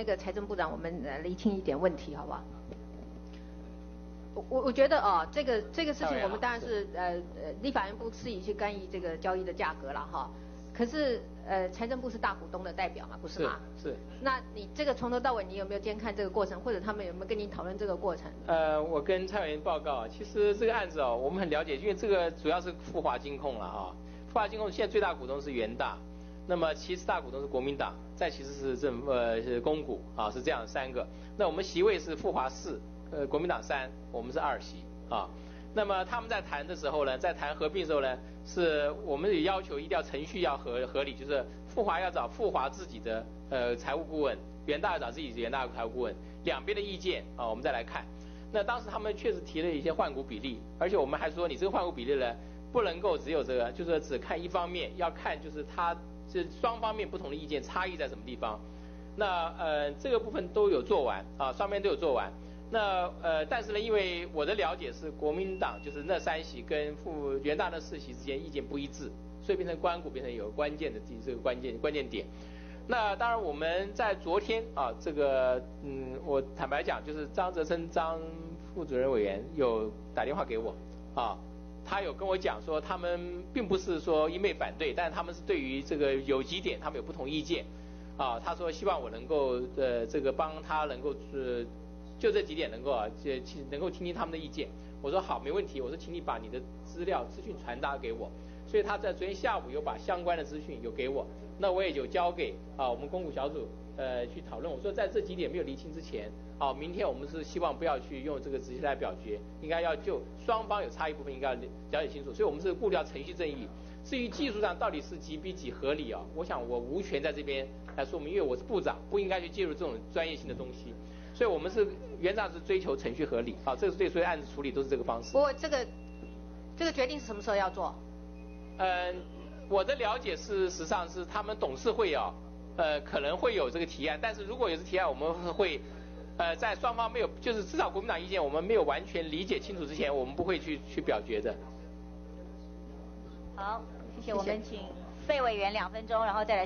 那个财政部长，我们厘清一点问题，好不好？我觉得哦，这个事情我们当然是立法院不适宜去干预这个交易的价格了哈。可是财政部是大股东的代表嘛，不是吗？ 是。 那你这个从头到尾你有没有监看这个过程，或者他们有没有跟你讨论这个过程？ 我跟蔡委员报告，其实这个案子哦，我们很了解，因为这个主要是富华金控了哈。富华金控现在最大股东是元大，那么其次大股东是国民党，再其次是是公股啊，是这样3个。那我们席位是富华4，国民党3，我们是2席啊。那么他们在谈的时候呢，在谈合并的时候呢，是我们也要求一定要程序要合理，就是富华要找富华自己的财务顾问，元大要找自己的元大财务顾问，两边的意见啊，我们再来看。那当时他们确实提了一些换股比例，而且我们还说你这个换股比例呢，不能够只有这个，就是只看一方面，要看就是它这双方面不同的意见差异在什么地方。那这个部分都有做完啊，双边都有做完。那但是呢，因为我的了解是国民党就是那3席跟元大那4席之间意见不一致，所以变成官股变成有关键的这个关键点。那当然我们在昨天啊，这个我坦白讲，就是张泽生张副主任委员有打电话给我啊，他有跟我讲说，他们并不是说一昧反对，但是他们是对于这个有几点他们有不同意见啊。他说希望我能够这个帮他能够就这几点能够听听他们的意见。我说好，没问题。我说请你把你的资讯传达给我。所以他在昨天下午有把相关的资讯有给我，那我也就交给我们公股小组去讨论。我说在这几点没有厘清之前，明天我们是希望不要去用这个直接来表决，应该要就双方有差异部分应该要了解清楚。所以我们是顾虑到程序正义。至于技术上到底是几比几合理我想我无权在这边来说明，因为我是部长，不应该去介入这种专业性的东西。所以我们是原则上是追求程序合理这是对所有案子处理都是这个方式。 不过这个决定是什么时候要做？ 我的了解是实际上是他们董事会可能会有这个提案，但是如果有这提案，我们会在双方没有就是至少国民党意见我们没有完全理解清楚之前，我们不会去表决的。 好，谢谢。我们请费委员2分钟，然后再来。